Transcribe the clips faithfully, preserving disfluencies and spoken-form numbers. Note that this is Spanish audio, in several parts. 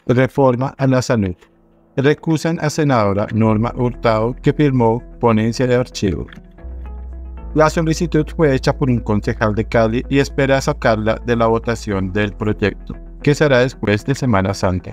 Reforma a la salud. Recusan a senadora Norma Hurtado, que firmó ponencia de archivo. La solicitud fue hecha por un concejal de Cali y espera sacarla de la votación del proyecto, que será después de Semana Santa.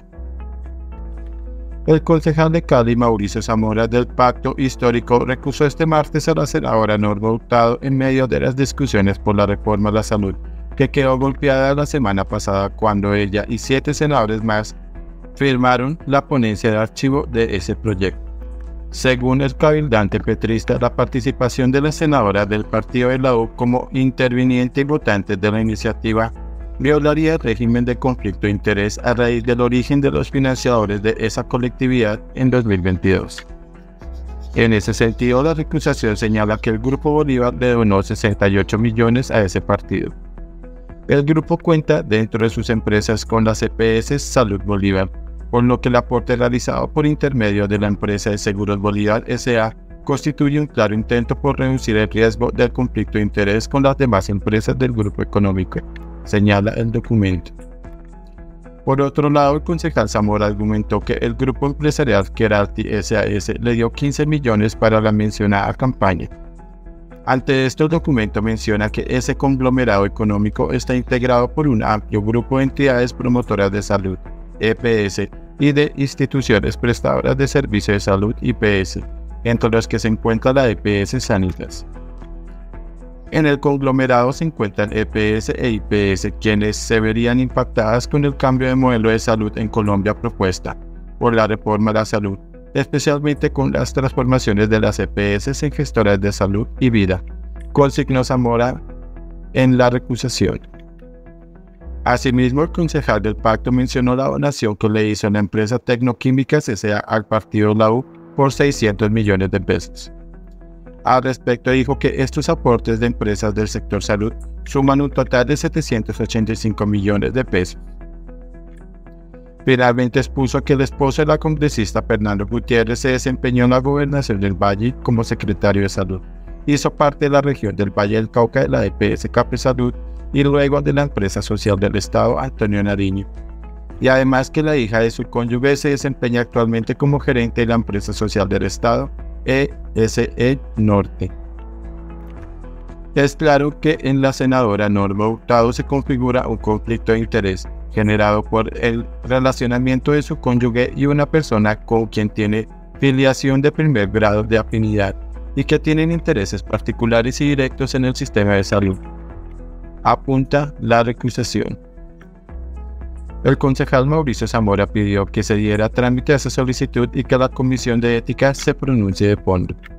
El concejal de Cali, Mauricio Zamora, del Pacto Histórico, recusó este martes a la senadora Norma Hurtado en medio de las discusiones por la reforma a la salud, que quedó golpeada la semana pasada cuando ella y siete senadores más firmaron la ponencia de archivo de ese proyecto. Según el cabildante petrista, la participación de la senadora del partido de la U como interviniente y votante de la iniciativa violaría el régimen de conflicto de interés a raíz del origen de los financiadores de esa colectividad en dos mil veintidós. En ese sentido, la recusación señala que el Grupo Bolívar le donó sesenta y ocho millones a ese partido. El grupo cuenta dentro de sus empresas con las E P S Salud Bolívar, por lo que el aporte realizado por intermedio de la empresa de Seguros Bolívar S A constituye un claro intento por reducir el riesgo del conflicto de interés con las demás empresas del grupo económico, señala el documento. Por otro lado, el concejal Zamora argumentó que el grupo empresarial Keralty S A S le dio quince millones para la mencionada campaña. Ante esto, el documento menciona que ese conglomerado económico está integrado por un amplio grupo de entidades promotoras de salud, E P S, y de instituciones prestadoras de servicios de salud, I P S, entre los que se encuentra la E P S Sanitas. En el conglomerado se encuentran E P S e I P S, quienes se verían impactadas con el cambio de modelo de salud en Colombia propuesta por la reforma a la salud, especialmente con las transformaciones de las E P S en gestoras de salud y vida, consignó Zamora en la recusación. Asimismo, el concejal del pacto mencionó la donación que le hizo la empresa Tecnoquímicas S A al partido La U por seiscientos millones de pesos. Al respecto, dijo que estos aportes de empresas del sector salud suman un total de setecientos ochenta y cinco millones de pesos. Finalmente expuso que el esposo de la congresista Fernando Gutiérrez se desempeñó en la gobernación del Valle como secretario de salud. Hizo parte de la región del Valle del Cauca de la E P S Capesalud y luego de la empresa social del Estado Antonio Nariño. Y además que la hija de su cónyuge se desempeña actualmente como gerente de la empresa social del Estado E S E Norte. Es claro que en la senadora Norma Hurtado se configura un conflicto de interés generado por el relacionamiento de su cónyuge y una persona con quien tiene filiación de primer grado de afinidad y que tienen intereses particulares y directos en el sistema de salud, apunta la recusación. El concejal Mauricio Zamora pidió que se diera trámite a esa solicitud y que la Comisión de Ética se pronuncie de fondo.